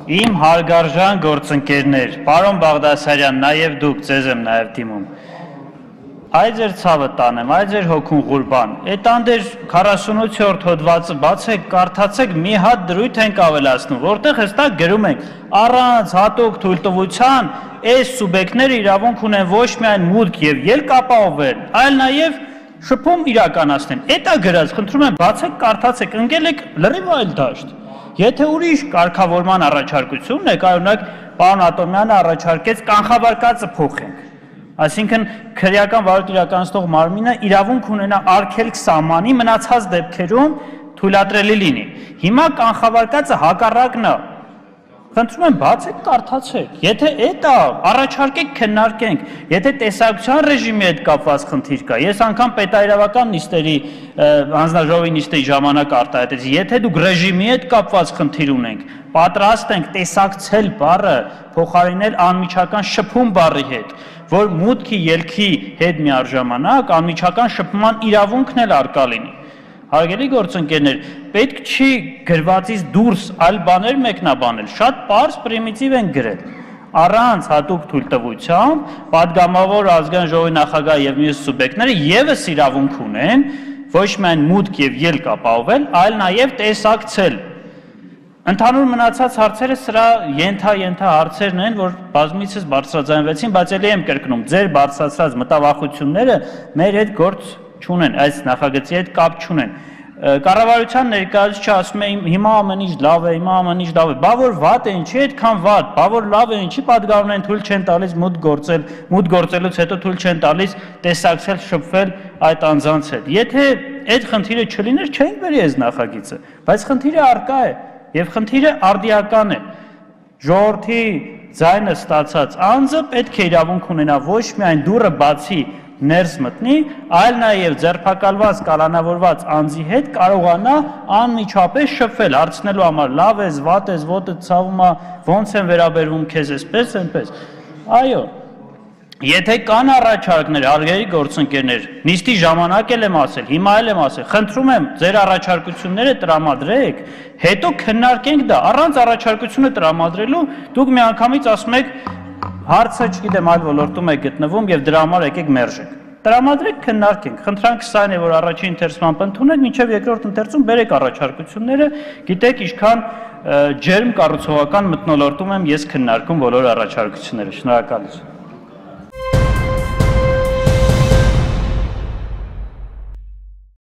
Իմ հարգարժան գործընկերներ, պարոն Բաղդասարյան, նաև դուք ձեզ եմ նաև դիմում։ Այ ձեր ցավը տանեմ, այ ձեր հոգուն ղուրբան։ Այդ անդեր 48-րդ հոդվածը բացեք, կարդացեք, մի հատ դրույթ ենք ավելացնում, որտեղ հստակ գրում ենք, առանց հատուկ թույլտվության այս սուբյեկտները իրավունք ունեն ոչ միայն մուտք եւ ելք ապահովել, այլ նաև շփում իրականացնեն։ Էդ է գրած, խնդրում եմ, բացեք, կարդացեք, ընկել եք լրիվ այլ դաշտ։ Եթե ուրիշ կարգավորման առաջարկությունն է, օրինակ պարոն Ատոմյանը առաջարկեց կանխավարկածը փոխենք։ Այսինքն քրեական վարույթ իրականացնող մարմինը իրավունք ունենա արգելք սահմանի մնացած դեպքերում թույլատրելի լինի։ Հիմա կանխավարկածը հակառակն է։ Խնդրում եմ բացեք, կարդացեք։ Եթե այդ է, առաջարկեք քննարկենք։ Եթե տեսակցության ռեժիմի հետ կապված խնդիր կա, ես անգամ պետաիրավական նիստերի հանձնաժողովի նիստերի ժամանակ արտահայտեցի, եթե դուք ռեժիմի հետ կապված խնդիր ունենք, պատրաստ ենք տեսակցել բառը փոխարինել անմիջական շփում բառի հետ, որ մուտքի ելքի հետ միաժամանակ անմիջական շփման իրավունքն էլ արկա լինի։ Հարգելի գործընկերներ, պետք չի գրվածից դուրս այլ բաներ մեկնաբանել, շատ պարզ պրիմիտիվ են գրել։ Առանց հատուկ թույլտվության պատգամավոր ազգային ժողովի նախագահ եւ մյուս սուբյեկտները եւս իրավունք ունեն ոչ միայն մուտք եւ ելք ապահովել, այլ նաեւ տեսակցել։ Ընդհանուր մնացած հարցերը սրա ենթա հարցերն են, որ բազմիցս բարձրաձայնվեցին, բայց ելի եմ կրկնում, ձեր բարձրացրած մտավախությունները մեր հետ գործ չունեն, այս նախագծի հետ կապ չունեն։ Կառավարության ներկայացուցիչը ասում է հիմա ամեն ինչ լավ է, հիմա ամեն ինչ լավ է, բա որ վատ է, ինչի այդքան վատ, բա որ լավ է, ինչի պատգամավորն են թույլ չեն տալիս մուտք գործելուց հետո թույլ չեն տալիս տեսակցել, շփվել այդ անձանց հետ։ Եթե այդ խնդիրը չլիներ, չէինք բերի այս նախագիծը, բայց խնդիրը առկա է եւ խնդիրը արդիական է։ Ժողովրդի ձայնը ստացած անձը պետք է իրավունք ունենա ոչ միայն դուռը բացի ներս մտնի, այլ նաև ձերբակալված, կալանավորված անձի հետ կարողանա անմիջապես շփվել, հարցնելու համար լավ ես, վատ ես, ոտը ցավում է, ոնց են վերաբերվում քեզ, այսպես, այնպես։ Այո, եթե կան առաջարկներ, հարգելի գործընկերներ, նիստի ժամանակ եմ ասել, հիմա եմ ասել, խնդրում եմ ձեր առաջարկությունները տրամադրեք, հետո քննարկենք դա, առանց առաջարկությունը տրամադրելու դուք միանգամից ասում եք հարցը չգիտեմ այլ ոլորտում է գտնվում եւ դրա համար եկեք մերժեք։ Տրամադրեք, քննարկենք։ Խնդրանքս այն է, որ առաջին ընթերցման ընդունեք, մինչեւ երկրորդ ընթերցում բերեք առաջարկությունները, գիտեք ինչքան ջերմ կառուցողական մթնոլորտում եմ ես քննարկում բոլոր առաջարկությունները։ Շնորհակալություն։